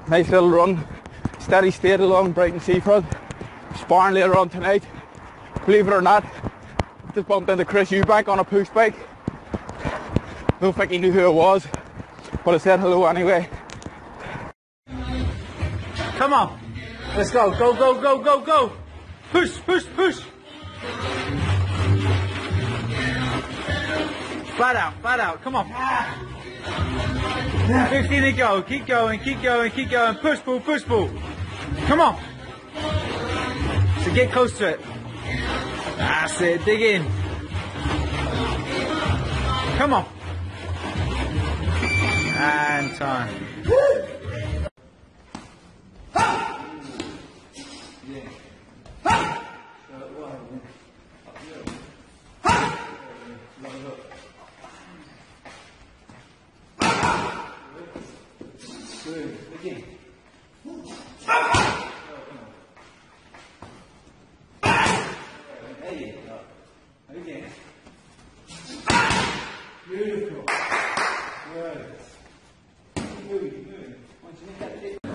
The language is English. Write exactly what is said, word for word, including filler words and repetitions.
Nice little run, steady state along Brighton Seafront. Sparring later on tonight. Believe it or not, just bumped into Chris Eubank on a push bike. Don't think he knew who it was, but I said hello anyway. Come on, let's go, go, go, go, go, go. Push, push, push. Flat out, flat out, come on. fifteen to go, keep going, keep going, keep going. Push pull, push pull. Come on. So get close to it. That's it, dig in. Come on. And time. Again. There you go. Again. Beautiful. Good. Moving, moving. Once you hit that